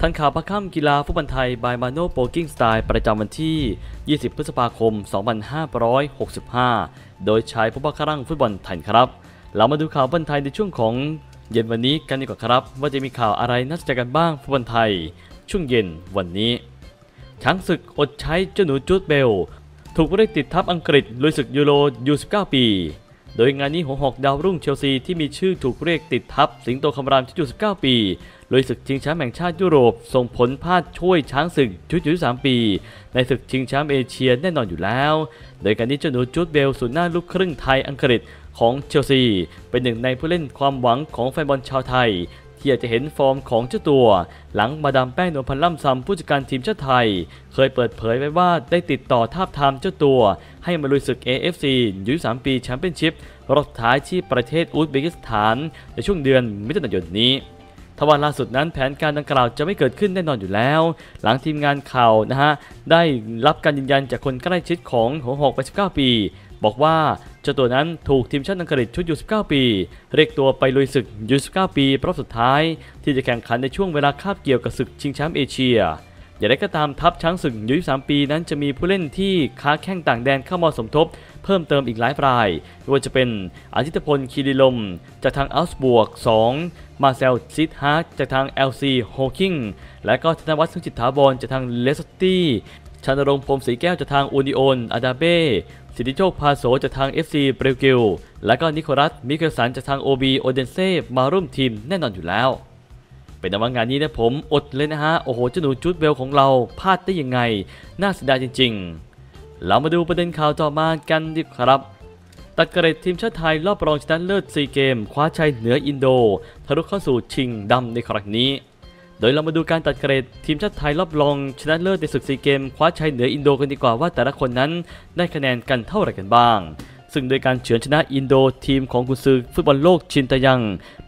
ทันข่าวพักค่ำกีฬาฟุตบอลไทย by Mano Poking Style ประจำวันที่ 20 พฤษภาคม 2565 โดยชายผู้บังคับฟุตบอลไทยครับ เรามาดูข่าวฟุตบอลไทยในช่วงของเย็นวันนี้กันดีกว่าครับว่าจะมีข่าวอะไรน่าสนใจกันบ้างฟุตบอลไทยช่วงเย็นวันนี้ช้างศึกอดใช้เจ้าหนูจูดเบลถูกเรียกติดทัพอังกฤษลุยศึกยูโรU19 ปีโดยงานนี้หัวหอกดาวรุ่งเชลซีที่มีชื่อถูกเรียกติดทัพสิงโตคำรามชุดU19 ปีลุยศึกชิงแชมป์แห่งชาติยุโรปส่งผลพลาดช่วยช้างศึกชุดU23 ปีในศึกชิงแชมป์เอเชียแน่นอนอยู่แล้วโดยการนี้เจ้าหนูจูดเบลศูนย์หน้าลูกครึ่งไทยอังกฤษของเชลซีเป็นหนึ่งในผู้เล่นความหวังของแฟนบอลชาวไทยที่อยากจะเห็นฟอร์มของเจ้าตัวหลังมาดามแป้งนวลพันธ์ล่ำซำผู้จัดการทีมชาติไทยเคยเปิดเผยไว้ว่าได้ติดต่อทาบทามเจ้าตัวให้มาลุยศึก AFC U23 ปีแชมเปี้ยนชิพรอบสุดท้ายที่ประเทศอุซเบกิสถานในช่วงเดือนมิถุนายนนี้ทว่าล่าสุดนั้นแผนการดังกล่าวจะไม่เกิดขึ้นแน่นอนอยู่แล้วหลังทีมงานข่าวได้รับการยืนยันจากคนใกล้ชิดของหัวหอกวัย19 ปีบอกว่าเจ้าตัวนั้นถูกทีมชาติอังกฤษชุดU19 ปีเรียกตัวไปลุยศึกU19 ปีรอบสุดท้ายที่จะแข่งขันในช่วงเวลาคาบเกี่ยวกับศึกชิงแชมป์เอเชียอย่างไรก็ตามทัพช้างศึกU23 ปีนั้นจะมีผู้เล่นที่ค้าแข้งต่างแดนเข้ามาสมทบเพิ่มเติมอีกหลายรายไม่ว่าจะเป็นอาทิตพลคีรีลมจากทางอัลส์บวก2มาเซลซิดฮาร์จากทาง LC โฮคิงและก็ธนวัฒน์สุจิตถาวรจากทางเลสสตี้ชานรงค์พรหมศรีแก้วจากทางอูนิโอนอาดาเบ้สิทธิโชคพาโสจากทาง FC เบรกิลและก็นิโคลัสมิเคลสันจากทาง OB โอเดนเซ่มาร่วมทีมแน่นอนอยู่แล้วเป็นในวันงานนี้นะผมอดเลยโอ้โหเจ้าหนูจูดเบลของเราพลาดได้ยังไงน่าเสียดายจริงๆเรามาดูประเด็นข่าวต่อมากันดีครับตัดเกรดทีมชาติไทยรอบรองชนะเลิศซีเกมคว้าชัยเหนืออินโดทะลุเข้าสู่ชิงดำในครั้งนี้โดยเรามาดูการตัดเกรดทีมชาติไทยรอบรองชนะเลิศในศึกซีเกมคว้าชัยเหนืออินโดกันดีกว่าว่าแต่ละคนนั้นได้คะแนนกันเท่าไหร่กันบ้างซึ่งโดยการเฉือนชนะอินโดทีมของกุนซือฟุตบอลโลกชินตะยังไป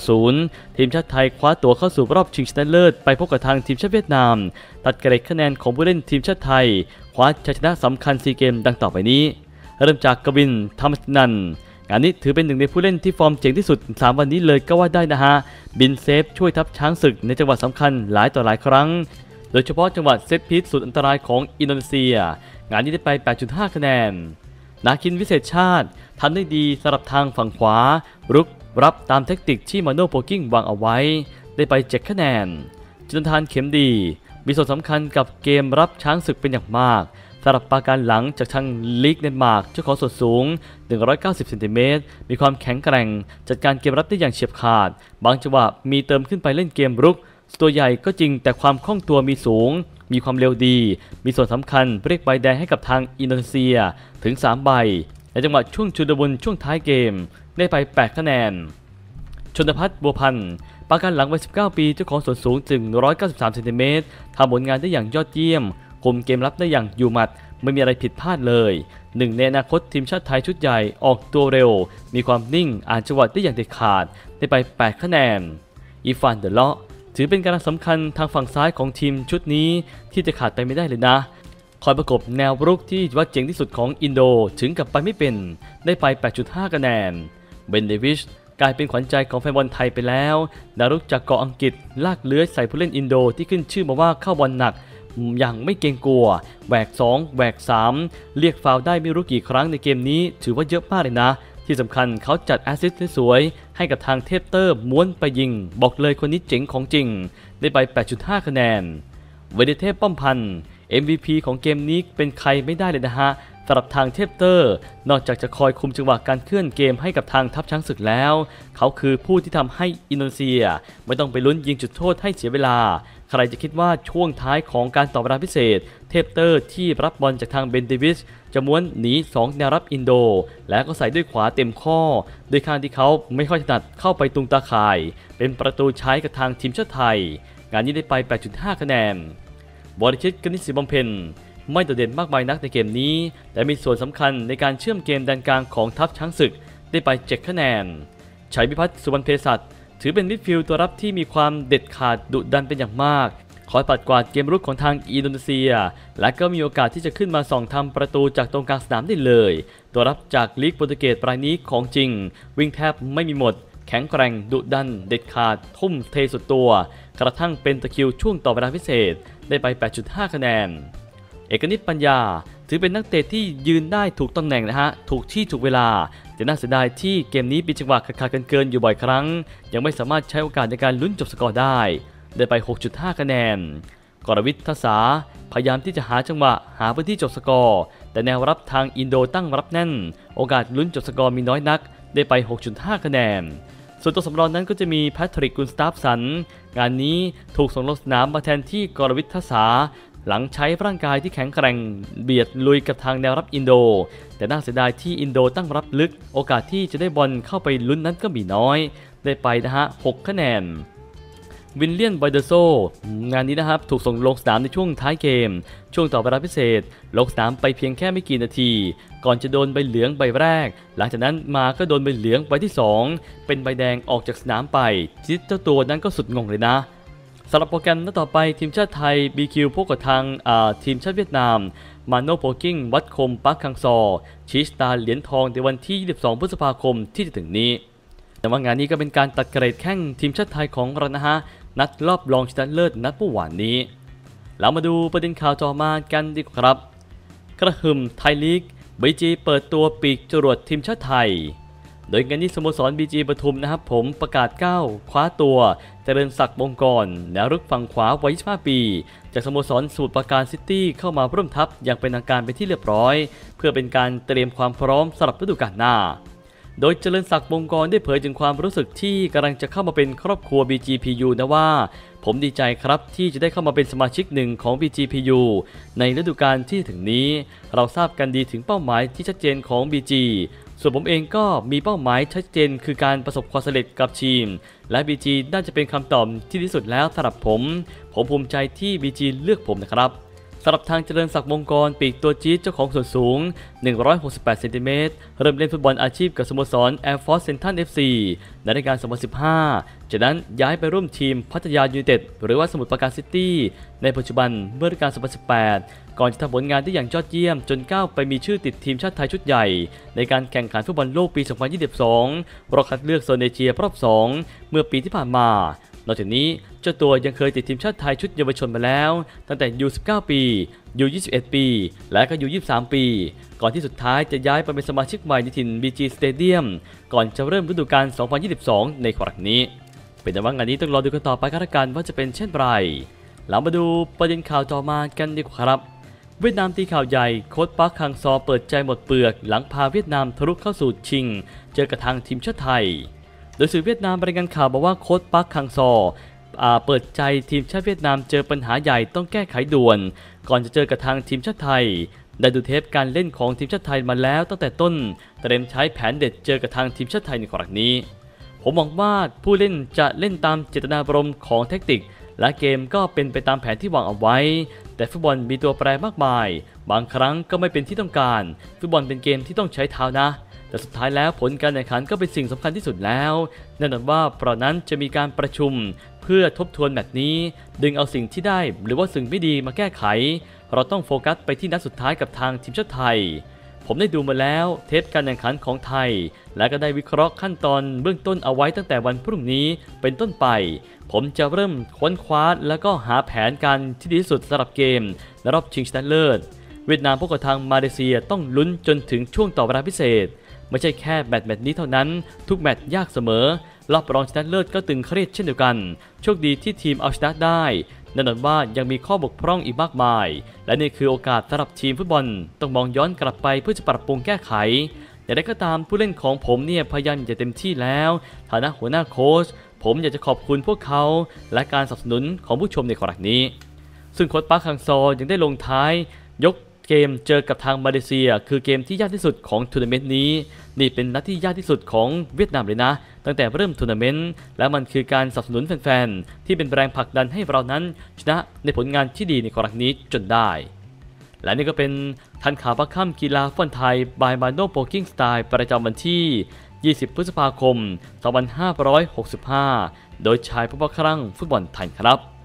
1-0ทีมชาติไทยคว้าตั๋วเข้าสู่รอบชิงชนะเลิศไปพบกับทางทีมชาติเวียดนามตัดเกรดคะแนนของผู้เล่นทีมชาติไทยคว้าชัยชนะสำคัญซีเกมดังต่อไปนี้เริ่มจากกวินธรรมนันท์งานนี้ถือเป็นหนึ่งในผู้เล่นที่ฟอร์มเจ๋งที่สุด3วันนี้เลยก็ว่าได้บินเซฟช่วยทัพช้างศึกในจังหวะสำคัญหลายต่อหลายครั้งโดยเฉพาะจังหวะเซตพีซสุดอันตรายของอินโดนีเซียงานนี้ได้ไป 8.5 คะแนนนาคินวิเศษชาติทำได้ดีสำหรับทางฝั่งขวารุกรับตามเทคนิคที่มาโนโปกิ้งวางเอาไว้ได้ไป 7 คะแนนจุนทานเข็มดีมีส่วนสำคัญกับเกมรับช้างศึกเป็นอย่างมากสำหรับปราการหลังจากทางลีกเดนมาร์กเจ้าของส่วนสูง190 เซนติเมตรมีความแข็งแกร่งจัดการเกมรับได้อย่างเฉียบขาดบางจังหวะมีเติมขึ้นไปเล่นเกมรุกตัวใหญ่ก็จริงแต่ความคล่องตัวมีสูงมีความเร็วดีมีส่วนสำคัญเรียกใบแดงให้กับทางอินโดนีเซียถึง3ใบในจังหวะช่วงชุลมุนช่วงท้ายเกมได้ไป 8 คะแนนชนภัทรบัวพันธ์ปราการหลังวัย19 ปีเจ้าของส่วนสูงถึง193 เซนติเมตรทำผลงานได้อย่างยอดเยี่ยมคุมเกมรับได้อย่างอยู่หมัดไม่มีอะไรผิดพลาดเลยหนึ่งในอนาคตทีมชาติไทยชุดใหญ่ออกตัวเร็วมีความนิ่งอ่านจังหวะได้อย่างเด็ดขาดได้ไป 8 คะแนนอีฟานเดเลาะถือเป็นการสำคัญทางฝั่งซ้ายของทีมชุดนี้ที่จะขาดไปไม่ได้เลยนะคอยประกบแนวรุกที่ว่าเจ๋งที่สุดของอินโดถึงกับไปไม่เป็นได้ไป 8.5 คะแนนเบนเดวิชกลายเป็นขวัญใจของแฟนบอลไทยไปแล้วดารุกจากเกาะอังกฤษลากเลื้อยใส่ผู้เล่นอินโดที่ขึ้นชื่อมาว่าเข้าบอลหนักอย่างไม่เกรงกลัวแหวก2แหวก3เรียกฟาวล์ได้ไม่รู้กี่ครั้งในเกมนี้ถือว่าเยอะมากเลยนะที่สำคัญเขาจัดแอสซิสต์สวยให้กับทางเทพเตอร์ม้วนไปยิงบอกเลยคนนี้เจ๋งของจริงได้ไป 8.5 คะแนนเวเดเทพป้อมพันธ์ MVP ของเกมนี้เป็นใครไม่ได้เลยสำหรับทางเทพเตอร์นอกจากจะคอยคุมจังหวะการเคลื่อนเกมให้กับทางทัพช้างศึกแล้วเขาคือผู้ที่ทำให้อินโดนีเซียไม่ต้องไปลุ้นยิงจุดโทษให้เสียเวลาใครจะคิดว่าช่วงท้ายของการต่อเวลาพิเศษเทพเตอร์ที่รับบอลจากทางเบนเดวิสจะม้วนหนี2แนวรับอินโดและก็ใส่ด้วยขวาเต็มข้อโดยการที่เขาไม่ค่อยถนัดเข้าไปตรงตาข่ายเป็นประตูใช้กับทางทีมชาติไทยงานนี้ได้ไป 8.5 คะแนนบริชิต กนิษฐ์ ศรีบำเพ็ญไม่โดดเด่นมากมายนักในเกมนี้แต่มีส่วนสำคัญในการเชื่อมเกมแดนกลางของทัพช้างศึกได้ไป 7 คะแนนชัยพิพัฒน์ สุวรรณเภสัชถือเป็นมิดฟิลด์ตัวรับที่มีความเด็ดขาดดุดันเป็นอย่างมากคอยปัดกวาดเกมรุกของทางอินโดนีเซียและก็มีโอกาสที่จะขึ้นมาส่องทำประตูจากตรงกลางสนามได้เลยตัวรับจากลีกโปรตุเกสรายนี้ของจริงวิ่งแทบไม่มีหมดแข็งแกร่งดุดันเด็ดขาดทุ่มเทสุดตัวกระทั่งเป็นตะคริวช่วงต่อเวลาพิเศษได้ไป 8.5 คะแนนเอกนิตปัญญาถือเป็นนักเตะที่ยืนได้ถูกตำแหน่งนะฮะถูกที่ถูกเวลาแต่น่าเสียดายที่เกมนี้มีจังหวะขาดเกินอยู่บ่อยครั้งยังไม่สามารถใช้โอกาสในการลุ้นจบสกอร์ได้ไป 6.5 คะแนนกรวิทย์ทศาพยายามที่จะหาจังหวะหาพื้นที่จบสกอร์แต่แนวรับทางอินโดตั้งรับแน่นโอกาสลุ้นจบสกอร์มีน้อยนักได้ไป 6.5 คะแนนส่วนตัวสำรองนั้นก็จะมีแพทริกกุนสตาฟสันงานนี้ถูกส่งลงสนามมาแทนที่กรวิทย์ทศาหลังใช้ร่างกายที่แข็งแกร่งเบียดลุยกับทางแนวรับอินโดแต่น่าเสียดายที่อินโดตั้งรับลึกโอกาสที่จะได้บอลเข้าไปลุ้นนั้นก็มีน้อยได้ไปนะฮะ 6 คะแนนวินเลียน ไบเดอร์โซงานนี้นะครับถูกส่งลงสนามในช่วงท้ายเกมช่วงต่อเวลาพิเศษลงสนามไปเพียงแค่ไม่กี่นาทีก่อนจะโดนใบเหลืองใบแรกหลังจากนั้นมาก็โดนใบเหลืองใบที่2เป็นใบแดงออกจากสนามไปที่เจ้าตัวนั้นก็สุดงงเลยนะสำหรับโปรแกรมนัดต่อไปทีมชาติไทย BQ พบกับทางทีมชาติเวียดนามมาโนโปกิ้งวัดคมปักคังซอชีสตาเหรียญทองในวันที่ 22 พฤษภาคมที่จะถึงนี้แต่ว่างานนี้ก็เป็นการตัดเกรดแข้งทีมชาติไทยของเรานะฮะนัดรอบรองชนะเลิศนัดเมื่อวานนี้เรามาดูประเด็นข่าวต่อมากันดีกว่าครับกระหึ่มไทยลีก BG เปิดตัวปีกจรวดทีมชาติไทยโดยงานนี้สโมสร BG ปทุมนะครับผมประกาศก้าวคว้าตัวเจริญศักดิ์วงกรแนวรุกฝั่งขวาวัย 25 ปีจากสโมสรสมุทรปราการซิตี้เข้ามาร่วมทัพอย่างเป็นทางการไปที่เรียบร้อยเพื่อเป็นการเตรียมความพร้อมสำหรับฤดูกาลหน้าโดยเจริญศักดิ์วงกรได้เผยถึงความรู้สึกที่กำลังจะเข้ามาเป็นครอบครัว BGPU นะว่าผมดีใจครับที่จะได้เข้ามาเป็นสมาชิกหนึ่งของ BGPU ในฤดูกาลที่ถึงนี้เราทราบกันดีถึงเป้าหมายที่ชัดเจนของ BG ส่วนผมเองก็มีเป้าหมายชัดเจนคือการประสบความสำเร็จกับทีมและ BG น่าจะเป็นคำตอบที่ดีที่สุดแล้วสำหรับผมภูมิใจที่ BG เลือกผมนะครับสำหรับทางเจริญศักดิ์วงกรปีกตัวจี๊ดเจ้าของส่วนสูง168 เซนติเมตรเริ่มเล่นฟุตบอลอาชีพกับสโมสร Air Force Central FC ในฤดูกาล 2015 จากนั้นย้ายไปร่วมทีมพัทยายูไนเต็ดหรือว่าสมุทรปราการซิตี้ในปัจจุบันเมื่อฤดูกาล 2018 ก่อนจะทำผลงานได้อย่างยอดเยี่ยมจนก้าวไปมีชื่อติดทีมชาติไทยชุดใหญ่ในการแข่งขันฟุตบอลโลกปี 2022 รอบคัดเลือกโซนเอเชียรอบ 2 เมื่อปีที่ผ่านมานอกจากนี้เจ้าตัวยังเคยติดทีมชาติไทยชุดเยาวชนมาแล้วตั้งแต่ U19 ปี U21 ปีและก็ U23 ปีก่อนที่สุดท้ายจะย้ายไปเป็นสมาชิกใหม่ในถิ่น BG Stadium ก่อนจะเริ่มฤดูกาล 2022 ในครั้งนี้เป็นแต่ว่างานนี้ต้องรอดูกันต่อไปกันละกันว่าจะเป็นเช่นไรเรามาดูประเด็นข่าวต่อมากันดีกว่าครับเวียดนามตีข่าวใหญ่โค้ชปักฮังซอเปิดใจหมดเปลือกหลังพาเวียดนามทะลุเข้าสู่ชิงเจอกับทางทีมชาติไทยโดยสื่อเวียดนามรายงานข่าวบอกว่าโค้ชปักฮังซอเปิดใจทีมชาติเวียดนามเจอปัญหาใหญ่ต้องแก้ไขด่วนก่อนจะเจอกับทางทีมชาติไทยได้ดูเทปการเล่นของทีมชาติไทยมาแล้วตั้งแต่ต้นเตรียมใช้แผนเด็ดเจอกับทางทีมชาติไทยในครั้งนี้ผมหวังว่าผู้เล่นจะเล่นตามเจตนารมณ์ของแทคติกและเกมก็เป็นไปตามแผนที่วางเอาไว้แต่ฟุตบอลมีตัวแปรมากมายบางครั้งก็ไม่เป็นที่ต้องการฟุตบอลเป็นเกมที่ต้องใช้เท้านะแต่สุดท้ายแล้วผลการแข่งขันก็เป็นสิ่งสำคัญที่สุดแล้วแน่นอนว่าเพราะนั้นจะมีการประชุมเพื่อทบทวนแมตช์นี้ดึงเอาสิ่งที่ได้หรือว่าสิ่งไม่ดีมาแก้ไขเราต้องโฟกัสไปที่นัดสุดท้ายกับทางทีมชาติไทยผมได้ดูมาแล้วเทปการแข่งขันของไทยและก็ได้วิเคราะห์ขั้นตอนเบื้องต้นเอาไว้ตั้งแต่วันพรุ่งนี้เป็นต้นไปผมจะเริ่มค้นคว้าแล้วก็หาแผนการที่ดีที่สุดสำหรับเกมในรอบชิงชนะเลิศเวียดนามพบกับทางมาเลเซียต้องลุ้นจนถึงช่วงต่อเวลาพิเศษไม่ใช่แค่แมตช์นี้เท่านั้นทุกแมตช์ยากเสมอรอบรองชนะเลิศก็ตึงเครียดเช่นเดียวกันโชคดีที่ทีมเอาชนะได้แน่นอนว่ายังมีข้อบกพร่องอีกมากมายและนี่คือโอกาสสำหรับทีมฟุตบอลต้องมองย้อนกลับไปเพื่อจะปรับปรุงแก้ไขแต่ใดก็ตามผู้เล่นของผมเนี่ยพยายามจะเต็มที่แล้วฐานะหัวหน้าโค้ชผมอยากจะขอบคุณพวกเขาและการสนับสนุนของผู้ชมในครั้งนี้ซึ่งโค้ชปักฮังซอยังได้ลงท้ายยกเกมเจอกับทางมาเลเซียคือเกมที่ยากที่สุดของทัวร์นาเมนต์นี้นี่เป็นนัดที่ยากที่สุดของเวียดนามเลยนะตั้งแต่เริ่มทัวร์นาเมนต์และมันคือการสนับสนุนแฟนๆที่เป็นแรงผลักดันให้เรานั้นชนะในผลงานที่ดีในครั้งนี้จนได้และนี่ก็เป็นทันข่าวพักค่ำกีฬาฟุตบอลไทย by Mano Poking Style ประจำวันที่ 20 พฤษภาคม 2565 โดยชายผู้ว่าคลั่งฟุตบอลไทยครับ